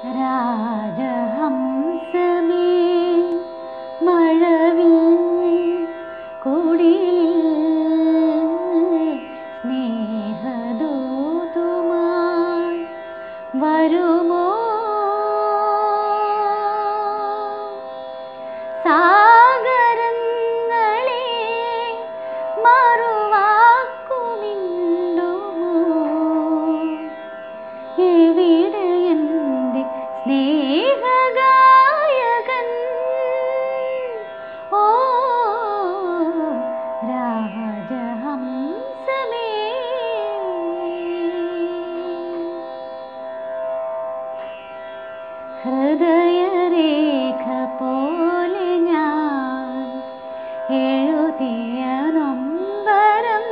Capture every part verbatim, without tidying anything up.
രാജഹംസമേ മഴവിൽ കുടിലിൽ സ്നേഹദൂതുമായി വരുമോ? സാഗരങ്ങളെ മറുവാക്കുമിണ്ടുമോ? എവിടെ എൻ്റെ സ്നേഹഗായകൻ? ഓ രാജഹംസമേ. ഹൃദയരേഖ പോലെ ഞാൻ എഴുതിയ നൊമ്പരം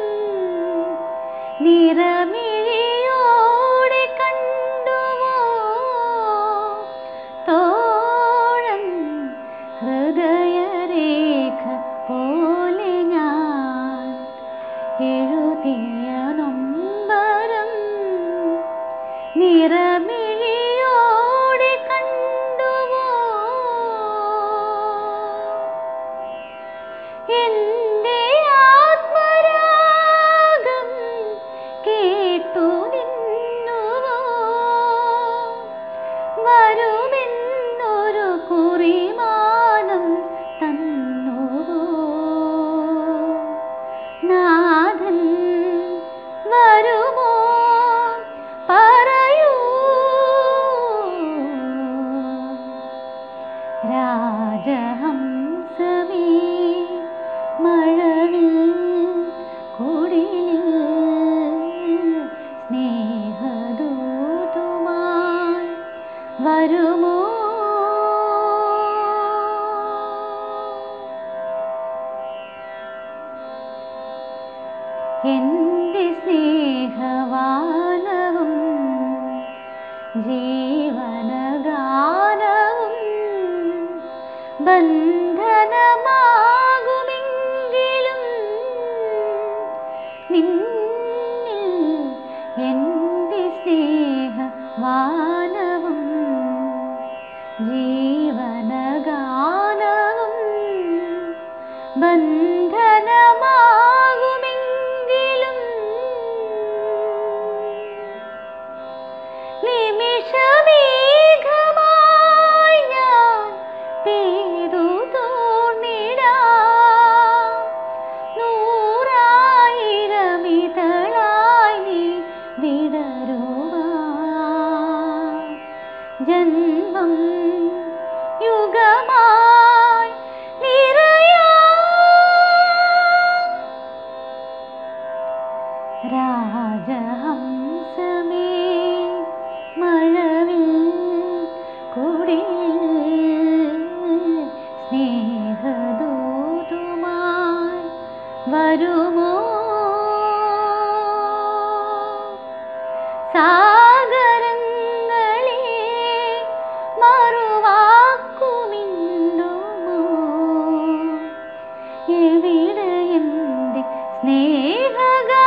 നിറമിഴിയോടെ കണ്ടുവോ തോഴൻ? ഹൃദയരേഖ പോലെ ഞാൻ എഴുതിയ നൊമ്പരം നിറമിഴിയോടെ കണ്ടുവോ? എന്റെ ആത്മരാഗം കേട്ടു നിന്നുവോ? വരുമെന്നൊരു കുറിമാനം തന്നുവോ? നാഥൻ വരുമോ? പറയൂ. രാജഹംസമേ മഴവിൽ കുടിലിൽ സ്നേഹദൂതുമായി വരുമോ? എൻ്റെ സ്നേഹവാനവും ജീവനഗാനവും ബന്ധനമാകുമെങ്കിലും നിന്നിൽ എൻ്റെ സ്നേഹവാനവും ജീവനഗാനവും ബന്ധനമാകുമെങ്കിലും നിമിഷമേഘമായി ഞാൻ പെയ്തു തോർന്നിടാം. നൂറായിരമിതളായി നീ വിടരുവാൻ ജന്മം യുഗമായി നിറയാം. രാജഹംസമേ മഴവിൽ കുടിലിൽ സ്നേഹദൂതുമായി വരുമോ? സാഗരങ്ങളെ മറുവാക്കുമിണ്ടുമോ? എവിടെ എൻ്റെ സ്നേഹഗായകൻ?